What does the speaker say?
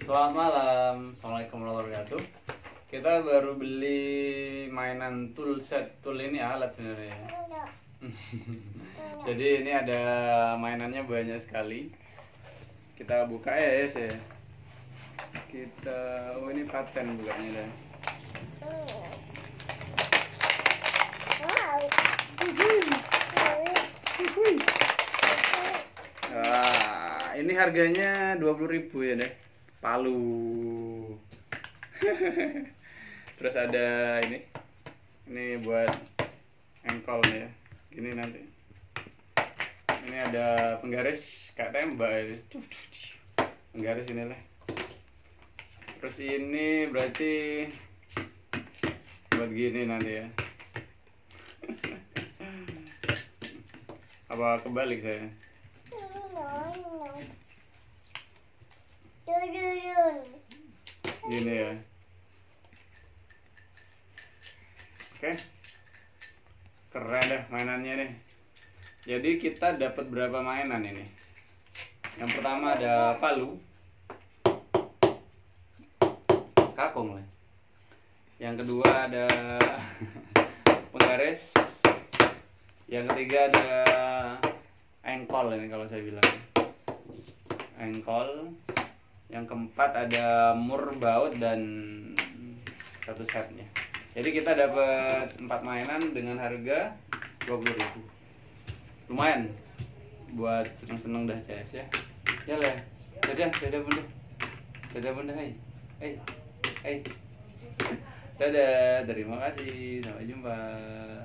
Selamat malam, assalamualaikum warahmatullahi wabarakatuh. Kita baru beli mainan tool set. Tool ini alat sebenarnya. Jadi ini ada mainannya banyak sekali. Kita buka ya, ya. Oh ini paten bukanya dah. Wah, ini harganya 20.000 ya deh. Palu. Terus ada ini buat engkol ya. Gini nanti. Ini ada penggaris kayak tembak ya. Penggaris ini lah. Terus ini berarti buat gini nanti ya. Apa kebalik saya? Gini ya. Oke. Keren deh mainannya nih. Jadi kita dapat berapa mainan ini? Yang pertama ada palu. Kakung lah. Yang kedua ada penggaris. Yang ketiga ada engkol ini kalau saya bilang. Engkol. Yang keempat ada mur baut dan satu setnya. Jadi kita dapat 4 mainan dengan harga 20.000. Lumayan buat seneng-seneng dah CS ya. Ya lah. Dadah bunda. Dadah bunda, hai. Dadah, terima kasih. Sampai jumpa.